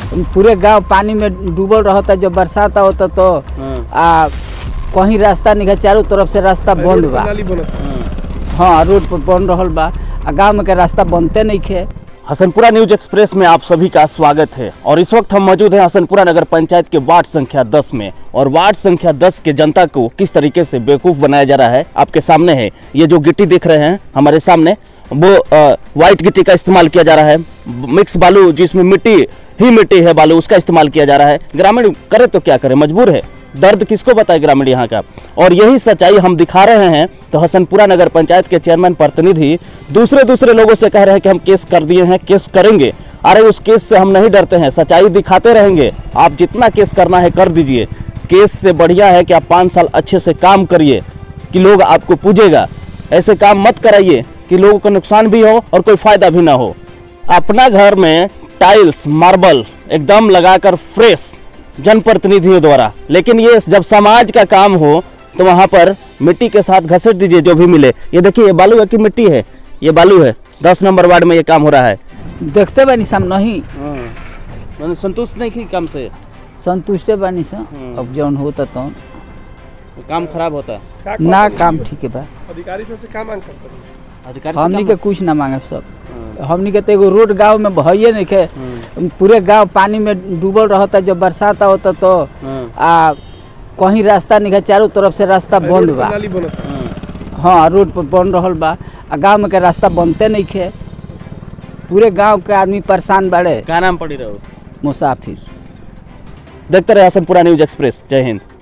पूरे गांव पानी में डूबल रहता। जब बरसात होता तो कहीं रास्ता नहीं, चारों तरफ से रास्ता बंद बा। हाँ, रोड पर बन रहल बा, गाँव में के रास्ता बनते नहीं खे। हसनपुरा न्यूज एक्सप्रेस में आप सभी का स्वागत है और इस वक्त हम मौजूद हैं हसनपुरा नगर पंचायत के वार्ड संख्या 10 में। और वार्ड संख्या 10 के जनता को किस तरीके से बेवकूफ़ बनाया जा रहा है आपके सामने है। ये जो गिट्टी दिख रहे हैं हमारे सामने, वो व्हाइट गिट्टी का इस्तेमाल किया जा रहा है। मिक्स बालू, जिसमें मिट्टी है बालू, उसका इस्तेमाल किया जा रहा है। ग्रामीण करे तो क्या करे, मजबूर है। दर्द किसको बताए ग्रामीण यहाँ का। और यही सच्चाई हम दिखा रहे हैं। तो हसनपुरा नगर पंचायत के चेयरमैन प्रतिनिधि दूसरे लोगों से कह रहे हैं कि हम केस कर दिए हैं, केस करेंगे। अरे उस केस से हम नहीं डरते हैं, सच्चाई दिखाते रहेंगे। आप जितना केस करना है कर दीजिए। केस से बढ़िया है कि आप 5 साल अच्छे से काम करिए कि लोग आपको पूजेगा। ऐसे काम मत कराइए कि लोगों को नुकसान भी हो और कोई फायदा भी ना हो। अपना घर में टाइल्स मार्बल एकदम लगाकर फ्रेश जनप्रतिनिधियों द्वारा, लेकिन ये जब समाज का काम हो तो वहाँ पर मिट्टी के साथ घसीट दीजिए जो भी मिले। ये देखिए, ये बालू है कि मिट्टी है? ये बालू है। 10 नंबर वार्ड में ये काम हो रहा है। देखते बानी सम नहीं, मैंने संतुष्ट नहीं की काम से। संतुष्ट बानी सा। अब जौन होता तो काम खराब होता ना, काम ठीक है बा। अधिकारी से क्या मांग करते हैं? अधिकारी हमनी के कुछ ना मांगे सब। हमनी के तो एगो रोड गांव में भइए नहीं के। पूरे गांव पानी में डूबल रहता। जब बरसात होता तो कहीं रास्ता नहीं, चारों तरफ से रास्ता बंद बा। हाँ, रोड पर बन रहल बा, गांव में के रास्ता बनते नहीं खे। पूरे गांव के आदमी परेशान बाड़े। क्या नाम पड़ी रहो? मुसाफिर। देखते रहे हसनपुरा न्यूज एक्सप्रेस। जय हिंद।